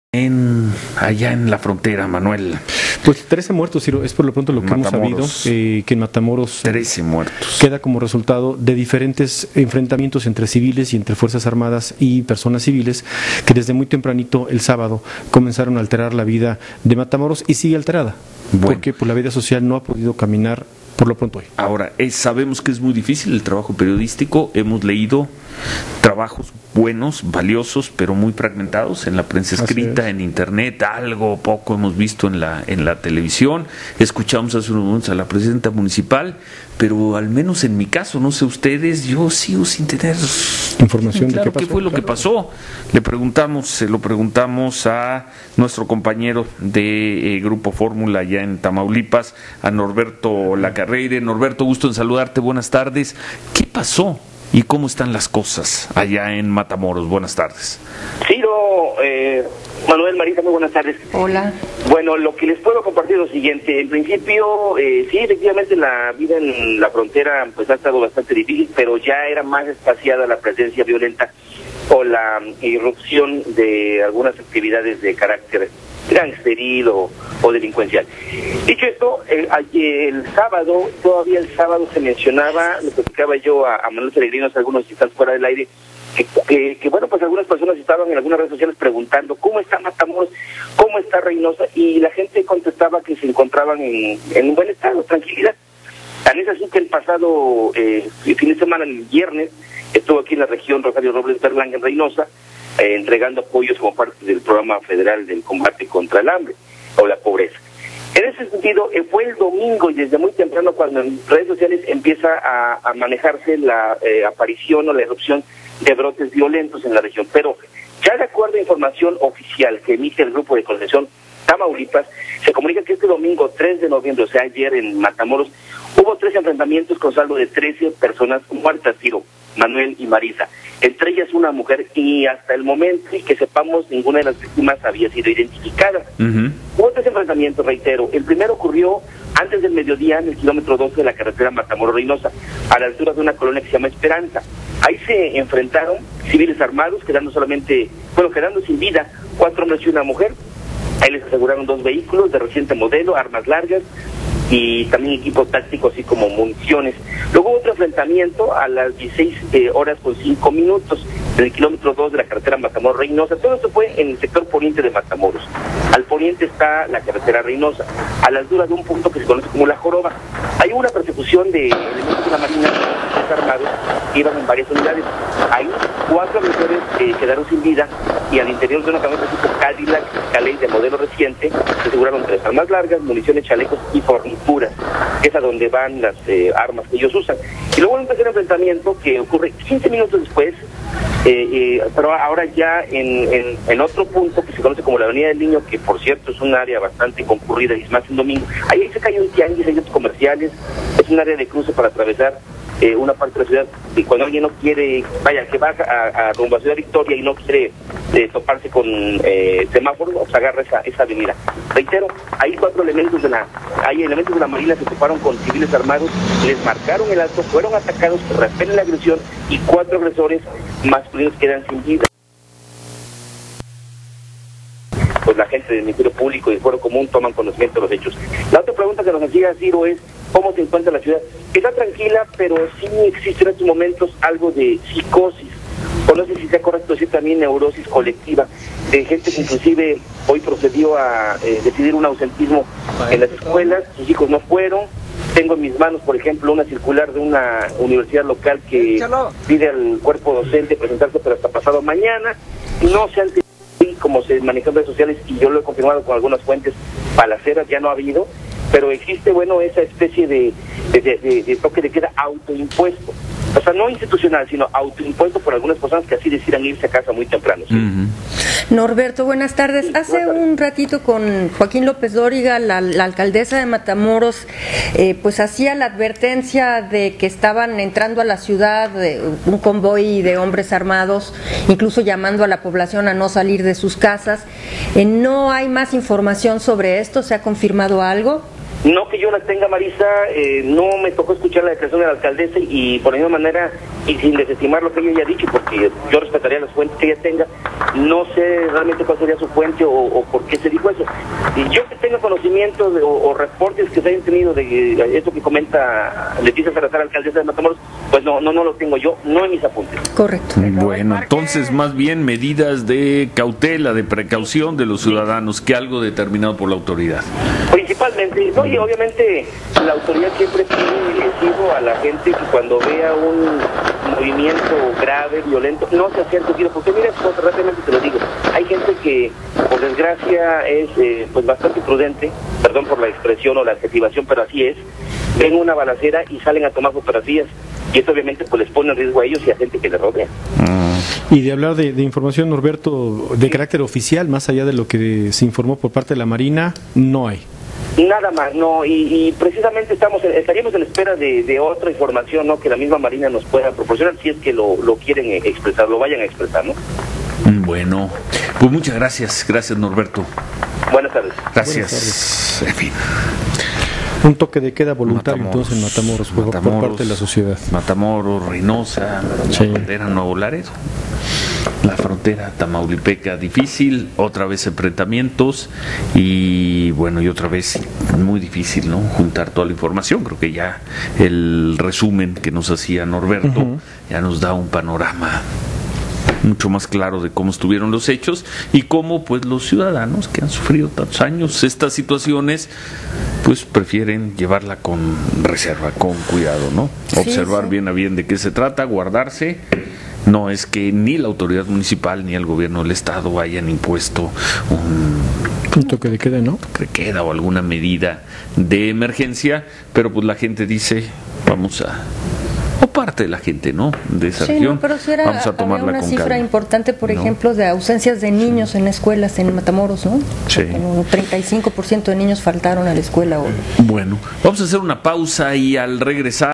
allá en la frontera, Manuel? Pues 13 muertos, Ciro, es por lo pronto lo que hemos sabido, que en Matamoros 13 muertos. Queda como resultado de diferentes enfrentamientos entre civiles y entre Fuerzas Armadas y personas civiles que desde muy tempranito el sábado comenzaron a alterar la vida de Matamoros y sigue alterada, porque pues, la vida social no ha podido caminar por lo pronto hoy. Ahora, sabemos que es muy difícil el trabajo periodístico, hemos leído trabajos buenos, valiosos, pero muy fragmentados en la prensa escrita, en internet, algo poco hemos visto en la televisión. Escuchamos hace unos momentos a la presidenta municipal, pero al menos en mi caso, no sé ustedes, yo sigo sin tener información claro, de qué pasó. ¿Qué fue lo que pasó? Se lo preguntamos a nuestro compañero de Grupo Fórmula allá en Tamaulipas, a Norberto Lacarreire. Norberto, gusto en saludarte, buenas tardes. ¿Qué pasó? ¿Y cómo están las cosas allá en Matamoros? Buenas tardes. Ciro, Manuel, Marisa, muy buenas tardes. Hola. Bueno, lo que les puedo compartir es lo siguiente. En principio, sí, efectivamente la vida en la frontera pues ha estado bastante difícil, pero ya era más espaciada la presencia violenta o la irrupción de algunas actividades de carácter gangsteril o delincuencial. Dicho esto, el sábado, todavía el sábado se mencionaba, lo platicaba yo a Manuel Peregrino hace algunos instantes fuera del aire, que bueno, pues algunas personas estaban en algunas redes sociales preguntando ¿cómo está Matamoros? ¿Cómo está Reynosa? Y la gente contestaba que se encontraban en un buen estado, tranquilidad. Tan es así que el pasado fin de semana, el viernes, estuvo aquí en la región Rosario Robles Berlanga en Reynosa, entregando apoyos como parte del programa federal del combate contra el hambre o la pobreza. En ese sentido, fue el domingo y desde muy temprano cuando en redes sociales empieza a manejarse la aparición o la erupción de brotes violentos en la región. Pero ya de acuerdo a información oficial que emite el Grupo de Contención Tamaulipas, se comunica que este domingo 3 de noviembre, o sea ayer en Matamoros, hubo 3 enfrentamientos con saldo de 13 personas muertas, Ciro, Manuel y Marisa, entre ellas una mujer, y hasta el momento y que sepamos ninguna de las víctimas había sido identificada. Hubo 3 enfrentamientos, reitero. El primero ocurrió antes del mediodía en el kilómetro 12 de la carretera Matamoros-Reynosa, a la altura de una colonia que se llama Esperanza. Ahí se enfrentaron civiles armados, quedando sin vida 4 hombres y una mujer. Ahí les aseguraron 2 vehículos de reciente modelo, armas largas y también equipo táctico, así como municiones. Luego hubo otro enfrentamiento a las 16 horas con 5 minutos en el kilómetro 2 de la carretera Matamoros-Reynosa. Todo esto fue en el sector poniente de Matamoros. Al poniente está la carretera Reynosa, a la altura de un punto que se conoce como La Joroba. Hay una persecución de elementos de la Marina armados que iban en varias unidades. Ahí 4 agresores quedaron sin vida y al interior de una camioneta tipo Cadillac Calais de modelo reciente se aseguraron 3 armas largas, municiones, chalecos y fornituras, que es a donde van las armas que ellos usan. Y luego un tercer enfrentamiento que ocurre 15 minutos después, pero ahora ya en otro punto que se conoce como la Avenida del Niño, que por cierto es un área bastante concurrida y es más en domingo. Ahí se cae un tianguis, hay centros comerciales, es un área de cruce para atravesar una parte de la ciudad, y cuando alguien no quiere, que va a rumbo a Ciudad Victoria y no quiere toparse con semáforos, pues agarra esa avenida. Reitero, hay elementos de la Marina que se toparon con civiles armados, les marcaron el alto, fueron atacados, repelen la agresión y 4 agresores masculinos quedan sin vida. Pues la gente del Ministerio Público y el Foro Común toman conocimiento de los hechos. La otra pregunta que nos hacía Ciro es ¿cómo se encuentra la ciudad? Está tranquila, pero sí existe en estos momentos algo de psicosis, o no sé si sea correcto decir también neurosis colectiva, de gente que inclusive hoy procedió a decidir un ausentismo en las escuelas, sus hijos no fueron. Tengo en mis manos, por ejemplo, una circular de una universidad local que pide al cuerpo docente presentarse, pero hasta pasado mañana. No se han tenido, como se manejó en redes sociales, y yo lo he confirmado con algunas fuentes, balaceras ya no ha habido, pero existe, esa especie de toque de queda autoimpuesto. O sea, no institucional, sino autoimpuesto por algunas personas que así decidan irse a casa muy temprano. ¿Sí? Norberto, buenas tardes. Hace un ratito con Joaquín López Dóriga, la alcaldesa de Matamoros, pues hacía la advertencia de que estaban entrando a la ciudad un convoy de hombres armados, incluso llamando a la población a no salir de sus casas. ¿No hay más información sobre esto? ¿Se ha confirmado algo? No que yo las tenga, Marisa, no me tocó escuchar la declaración de la alcaldesa y por la misma manera, y sin desestimar lo que ella haya dicho, porque yo respetaría las fuentes que ella tenga, no sé realmente cuál sería su fuente o por qué se dijo eso. Y yo que tenga conocimientos o reportes que se hayan tenido de esto que comenta Leticia Salazar, alcaldesa de Matamoros, pues no lo tengo yo, no en mis apuntes. Correcto. Bueno, entonces más bien medidas de cautela, de precaución de los ciudadanos, que algo determinado por la autoridad. Principalmente, no, y obviamente la autoridad siempre pide a la gente que cuando vea un movimiento grave, violento, no se acerque, porque mira, rápidamente te lo digo, hay gente que por desgracia es pues bastante prudente, perdón por la expresión o la adjetivación, pero así es, ven una balacera y salen a tomar fotografías, y esto obviamente pues les pone en riesgo a ellos y a gente que les rodea. Y de hablar de información, Norberto, de carácter oficial, más allá de lo que se informó por parte de la Marina, no hay. Nada más, no, y precisamente estaríamos en espera de otra información, ¿no?, que la misma Marina nos pueda proporcionar, si es que lo quieren expresar, lo vayan a expresar, ¿no? Bueno, pues muchas gracias Norberto. Buenas tardes. Gracias. En fin. Un toque de queda voluntario entonces en Matamoros, por parte de la sociedad. Matamoros, Reynosa, sí. La frontera Nuevo Laredo, la frontera tamaulipeca difícil, otra vez enfrentamientos y bueno, y otra vez muy difícil, ¿no?, juntar toda la información. Creo que ya el resumen que nos hacía Norberto ya nos da un panorama mucho más claro de cómo estuvieron los hechos y cómo pues los ciudadanos que han sufrido tantos años estas situaciones pues prefieren llevarla con reserva, con cuidado, ¿no? Sí, observar bien a bien de qué se trata, guardarse. No es que ni la autoridad municipal ni el gobierno del estado hayan impuesto un toque de queda, ¿no? Toque de queda o alguna medida de emergencia, pero pues la gente dice, vamos a... o parte de la gente, ¿no?, de esa región, no, pero si vamos a tomarla había una con cifra calma, importante, por ejemplo, de ausencias de niños en escuelas en Matamoros, ¿no? Sí. Un 35% de niños faltaron a la escuela hoy. Bueno, vamos a hacer una pausa y al regresar